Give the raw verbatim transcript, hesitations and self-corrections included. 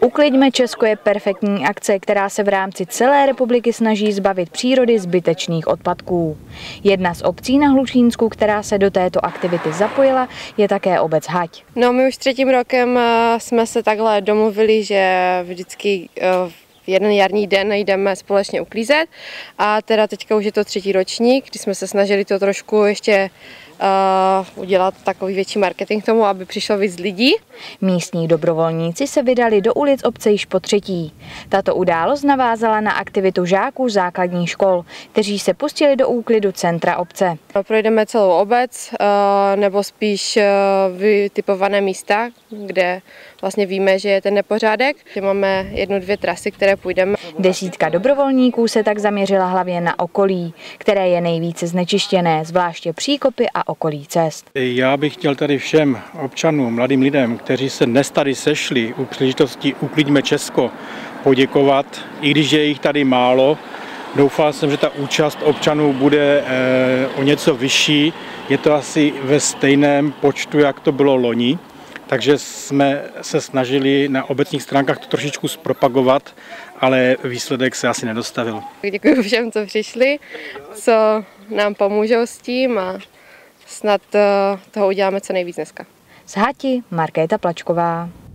Ukliďme Česko je perfektní akce, která se v rámci celé republiky snaží zbavit přírody zbytečných odpadků. Jedna z obcí na Hlučínsku, která se do této aktivity zapojila, je také obec Hať. No, my už třetím rokem jsme se takhle domluvili, že vždycky jeden jarní den jdeme společně uklízet a teda teďka už je to třetí ročník, kdy jsme se snažili to trošku ještě uh, udělat takový větší marketing k tomu, aby přišlo víc lidí. Místní dobrovolníci se vydali do ulic obce již po třetí. Tato událost navázala na aktivitu žáků základních škol, kteří se pustili do úklidu centra obce. Projdeme celou obec, uh, nebo spíš uh, vytipované místa, kde vlastně víme, že je ten nepořádek. Máme jednu, dvě trasy, které půjdeme. Desítka dobrovolníků se tak zaměřila hlavně na okolí, které je nejvíce znečištěné, zvláště příkopy a okolí cest. Já bych chtěl tady všem občanům, mladým lidem, kteří se dnes tady sešli u příležitosti Ukliďme Česko, poděkovat, i když je jich tady málo. Doufal jsem, že ta účast občanů bude eh, o něco vyšší. Je to asi ve stejném počtu, jak to bylo loni. Takže jsme se snažili na obecních stránkách to trošičku zpropagovat, ale výsledek se asi nedostavil. Děkuji všem, co přišli, co nám pomůžou s tím a snad toho uděláme co nejvíc dneska. Z Hati Markéta Plačková.